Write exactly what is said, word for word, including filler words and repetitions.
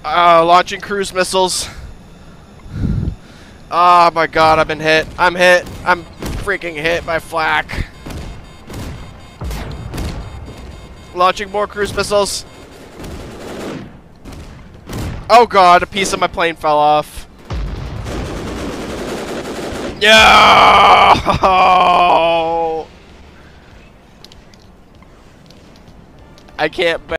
Uh, launching cruise missiles. Oh my god, I've been hit. I'm hit. I'm freaking hit by flak. Launching more cruise missiles. Oh god, a piece of my plane fell off. No! I can't.